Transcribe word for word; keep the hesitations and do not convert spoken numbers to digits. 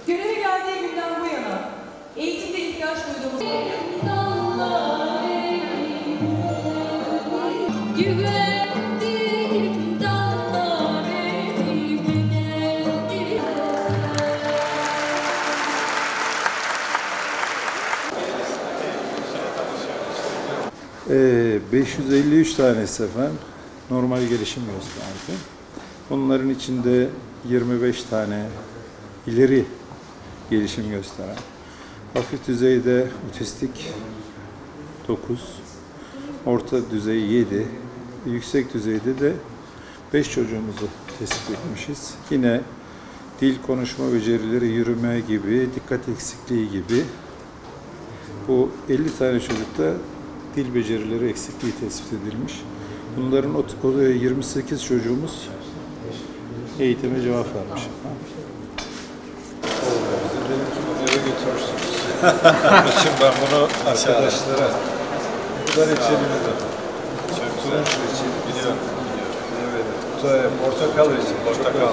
Göreve geldiği günden bu yana eğitimde ihtiyaç duyduğumuz Ee, beş yüz elli üç tanesi efendim normal gelişim gösterdi. Bunların içinde yirmi beş tane ileri gelişim gösteren, hafif düzeyde otistik dokuz, orta düzey yedi, yüksek düzeyde de beş çocuğumuzu tespit etmişiz. Yine dil, konuşma becerileri, yürüme gibi, dikkat eksikliği gibi bu elli tane çocukta dil becerileri eksikliği tespit edilmiş. Bunların yirmi sekiz çocuğumuz eğitime cevap vermiş. Dedim ki eve götürürsünüz. Şimdi ben bunu arkadaşlara bu kadar içelim dedim. Turunç için biliyorum. Evet. Portakal için. Portakal.